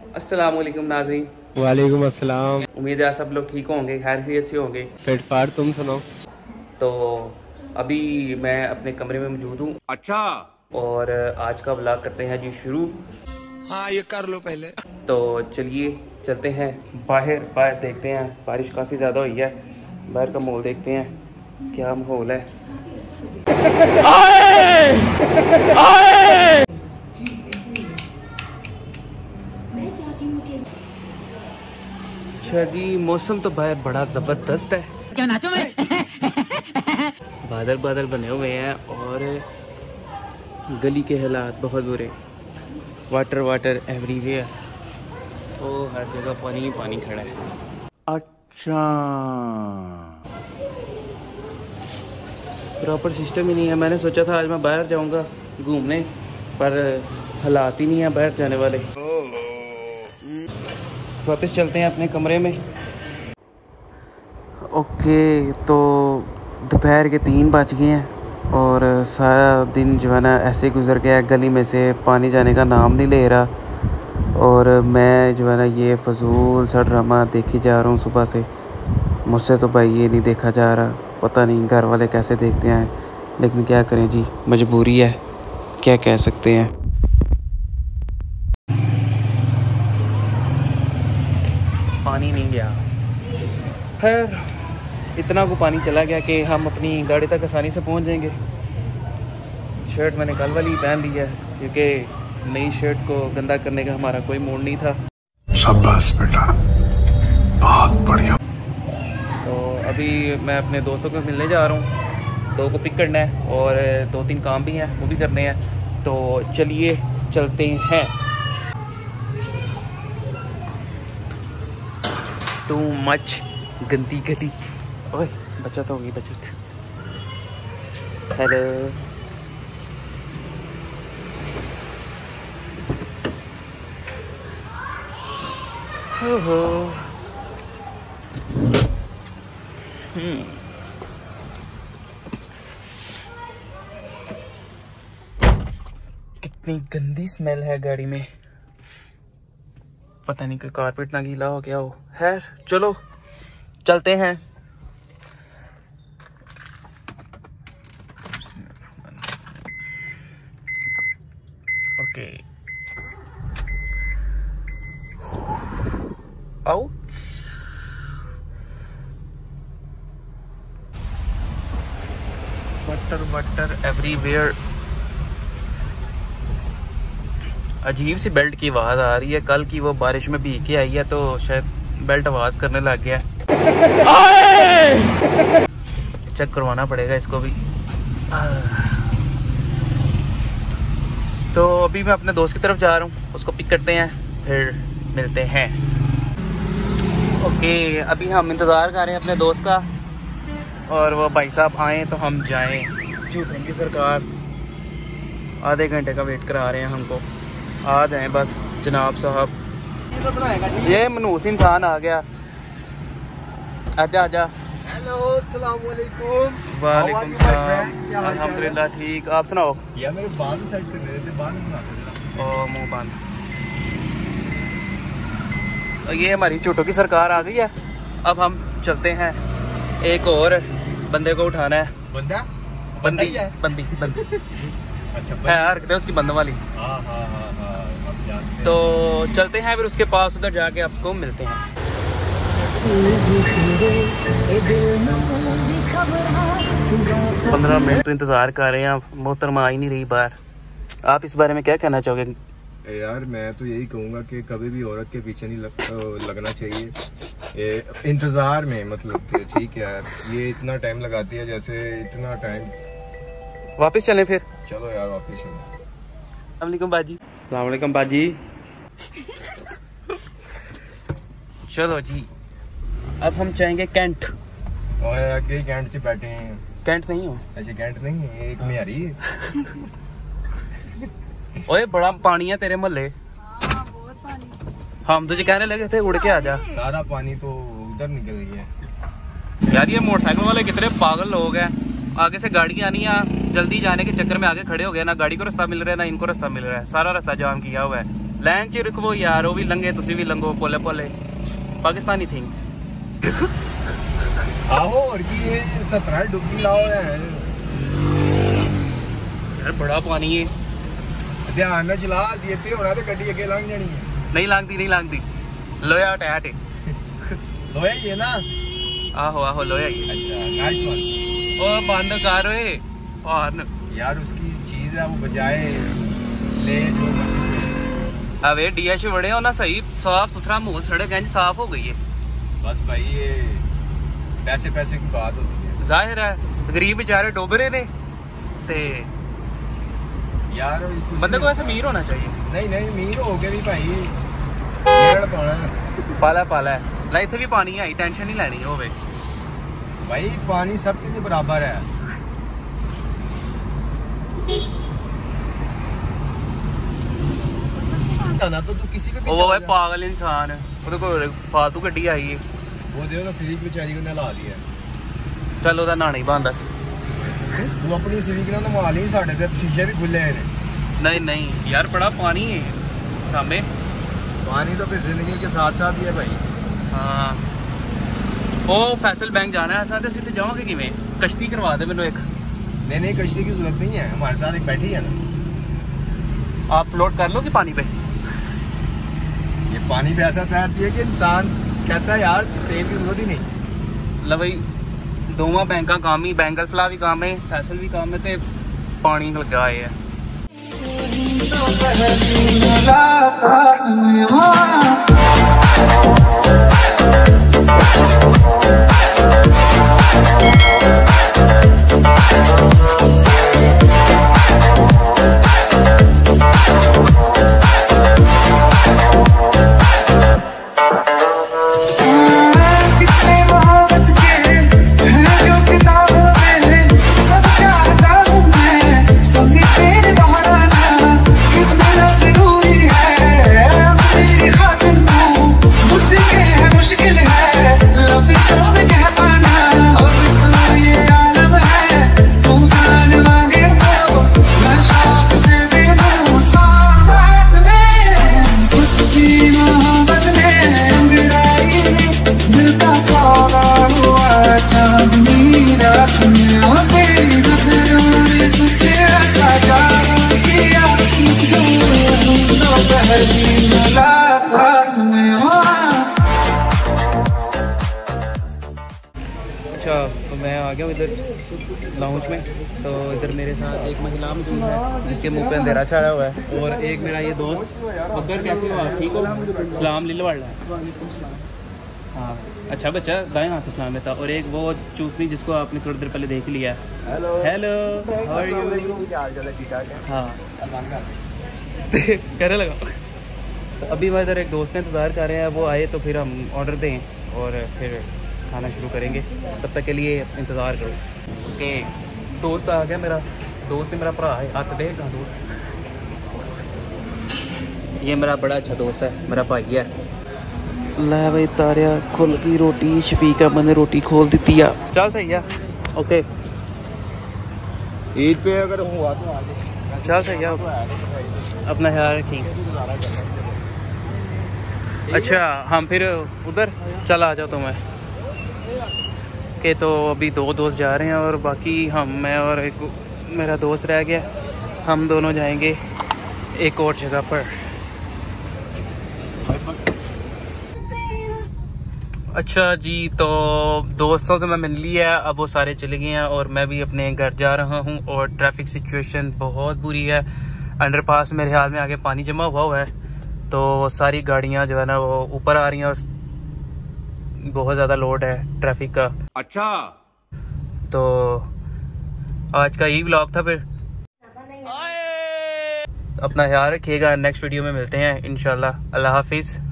अस्सलाम वालेकुम नाज़रीन। वालेकुम अस्सलाम। उम्मीद है आप सब लोग ठीक होंगे, खैरियत से होंगे। फिटफाट तुम सुनो। तो अभी मैं अपने कमरे में मौजूद हूँ। अच्छा। और आज का व्लॉग करते हैं जी शुरू। हाँ ये कर लो पहले। तो चलिए चलते हैं बाहर देखते हैं। बारिश काफ़ी ज़्यादा हुई है, बाहर का माहौल देखते हैं क्या माहौल है। अच्छा जी, मौसम तो बाहर बड़ा ज़बरदस्त है। क्या नाचो में? बादल बने हुए हैं और गली के हालात बहुत बुरे। Water everywhere. ओ हर जगह पानी ही पानी खड़ा है। अच्छा, प्रॉपर सिस्टम ही नहीं है। मैंने सोचा था आज मैं बाहर जाऊंगा घूमने, पर हालात ही नहीं है बाहर जाने वाले। वापस चलते हैं अपने कमरे में। ओके, तो दोपहर के 3 बज गए हैं और सारा दिन जो है ना ऐसे गुजर गया। गली में से पानी जाने का नाम नहीं ले रहा और मैं जो है ना ये फजूल सा ड्रामा देखी जा रहा हूँ सुबह से। मुझसे तो भाई ये नहीं देखा जा रहा, पता नहीं घर वाले कैसे देखते हैं, लेकिन क्या करें जी, मजबूरी है, क्या कह सकते हैं। पानी नहीं गया, खैर इतना को पानी चला गया कि हम अपनी गाड़ी तक आसानी से पहुंच जाएंगे। शर्ट मैंने कल वाली पहन ली है क्योंकि नई शर्ट को गंदा करने का हमारा कोई मूड नहीं था। शाबाश बेटा, बहुत बढ़िया। तो अभी मैं अपने दोस्तों को मिलने जा रहा हूँ, 2 को पिक करना है और 2-3 काम भी हैं वो भी करने हैं। तो चलिए चलते हैं। टू मच गंदी गली। ओए बचत होगी बचत। हेलो, ओहो, कितनी गंदी स्मेल है गाड़ी में। पता नहीं कोई कारपेट ना गीला हो क्या हो। खैर चलो चलते हैं। ओके, आओ। Water everywhere. अजीब सी बेल्ट की आवाज़ आ रही है। कल की वो बारिश में भीग के आई है तो शायद बेल्ट आवाज़ करने लग गया। चेक करवाना पड़ेगा इसको भी। तो अभी मैं अपने दोस्त की तरफ जा रहा हूँ, उसको पिक करते हैं फिर मिलते हैं। ओके, अभी हम इंतज़ार कर रहे हैं अपने दोस्त का और वो भाई साहब आए तो हम जाएं। झूठों की सरकार आधे घंटे का वेट करा रहे हैं हमको। आ जाएं बस जनाब साहब। ये मनूस इंसान आ गया। आजा आजा। हेलो, अस्सलाम वालेकुम। वालेकुम सलाम। अल्हम्दुलिल्लाह ठीक, आप सुनाओ। यार मेरे बाल सेट कर रहे थे, बाल बना थे। ओ मुँह बंद। ये हमारी झूठों की सरकार आ गई है। अब हम चलते हैं, एक और बंदे को उठाना है। बंदा बंदी बंदी अच्छा है यार, उसकी बंद वाली। हाँ तो चलते हैं फिर उसके पास, उधर जाके आपको मिलते हैं। 15 मिनट तो इंतज़ार कर रहे हैं, मोहतरमा आ ही नहीं रही बाहर। आप इस बारे में क्या कहना चाहोगे? यार मैं तो यही कहूँगा कि कभी भी औरत के पीछे नहीं लगना चाहिए इंतज़ार में। मतलब कि ठीक है यार, ये इतना टाइम लगाती है, जैसे इतना टाइम। वापस चलें फिर? चलो यार वापस चलो। अस्सलामुअलैकुम बाजी। अस्सलामुअलैकुम बाजी। चलो जी, अब हम जाएंगे कैंट। और आगे कैंट से बैठे हैं। कैंट नहीं हो? अच्छा कैंट नहीं है, एक म्यारी है। ओए बड़ा पानी है तेरे मोहल्ले। बहुत पानी। हम तुझे कहने लगे थे उड़ के आ जा। सारा पानी तो उधर निकल गया। यार ये मोटरसाइकिल वाले कितने पागल लोग हैं। आगे से गाड़ियाँ आनी है, जल्दी जाने के चक्कर में आगे खड़े हो गए। ना गाड़ी को रास्ता मिल रहा है ना इनको रास्ता मिल रहा है, सारा रास्ता जाम किया हुआ है। लाइन च रखो यार, वो भी लंघे तुसी भी लंघो, पोले पोले पाकिस्तानी थिंग्स। आहो और की ये 17 डुबकी लाओ है यार, बड़ा पानी है। ध्यान ना चला, ये पे होना ते गड्डी अगे लंघ जानी है। नहीं लांगती, नहीं लांगती। लोया टैट है। लोया ही है ना? आहो आहो लोया ही। अच्छा नाइस वन। ओ बंद कर ओए हॉर्न यार, उसकी चीज है वो बजाए ले जो। अबे डीएच बड़े हो ना, सही साफ सुथरा माहौल, सड़क इंज साफ हो गई है। बस भाई ये पैसे पैसे की बात होती है। जाहिर है गरीब बेचारे डूब रहे ने ते यार बंदे को ऐसा अमीर होना चाहिए। नहीं नहीं, अमीर हो के भी भाई पेड़ पाना पाला पाला है ला, इतने भी पानी है, टेंशन नहीं लेनी होवे भाई। पानी सबके लिए बराबर है। ना तो तू किसी पे भी ओ चला भाई जा। पागल इंसान ओदे कोल फालतू गड्डी आई है। वो देखो ना, सिविक बेचारी को नला दिया। चल ओदा नाना ही बनदा सी। तू अपनी सिविक ना नवा ली, साडे ते शीशे भी खुले हैं। नहीं नहीं यार, बड़ा पानी है सामने। पानी तो फिर जिंदगी के साथ साथ ही है भाई। हाँ ओ फैसल बैंक जाना है साथ, सीट जाओगे किवें? कश्ती करवा दे मैनू एक। नहीं नहीं, कश्ती की जरूरत नहीं है, हमारे साथ एक बैठी है ना। आप फ्लोट कर लो कि पानी पे? ये पानी पे ऐसा तैरती है कि इंसान कहता है यार तेल की जरूरत ही नहीं। ला भाई दोवां बैंका काम ही, बैंगल फला भी काम है, फैसल भी काम है, ते पानी लगा है। अच्छा तो मैं आ गया हूँ इधर लाउंज में। तो इधर मेरे साथ एक महिला मौजूद है जिसके मुंह पे अंधेरा छाया हुआ है, और एक मेरा ये दोस्त बकर। कैसे हो आप? ठीक हो? सलाम लिल वाला। हाँ अच्छा बच्चा, दाएं हाथ से सलाम लेता। और एक वो चूसनी जिसको आपने थोड़ी देर पहले देख लिया। Hello hello how are you? क्या हाल चाल है? ठीक ठाक है। हाँ कहने लगा। तो अभी मैं इधर एक दोस्त का इंतज़ार कर रहे हैं, वो आए तो फिर हम ऑर्डर दें और फिर खाना शुरू करेंगे। तब तक के लिए इंतज़ार करो। ओके दोस्त आ गया मेरा, दोस्त मेरा भरा है। हाथ दे कहाँ दोस्त? ये मेरा बड़ा अच्छा दोस्त है, मेरा भाई है। लै भाई तारिया खुल गई रोटी, शफीक अहमद ने रोटी खोल दी है। चल सही है। ओके ईद पे अगर हुआ तो आगे चल सही है। अपना ख्याल रखिए। अच्छा हम फिर उधर चल आ जाओ तुम्हें के। तो अभी दो दोस्त जा रहे हैं और बाकी मैं और एक मेरा दोस्त रह गया। हम दोनों जाएंगे एक और जगह पर। अच्छा जी, तो दोस्तों से मैं मिल लिया, अब वो सारे चले गए हैं और मैं भी अपने घर जा रहा हूँ। और ट्रैफिक सिचुएशन बहुत बुरी है। अंडरपास मेरे ख्याल में आगे पानी जमा हुआ है, तो सारी गाड़ियाँ जो है ना वो ऊपर आ रही हैं और बहुत ज़्यादा लोड है ट्रैफिक का। अच्छा तो आज का यही व्लॉग था। फिर अपना ख्याल रखिएगा, नेक्स्ट वीडियो में मिलते हैं इंशाल्लाह। अल्लाह हाफिज़।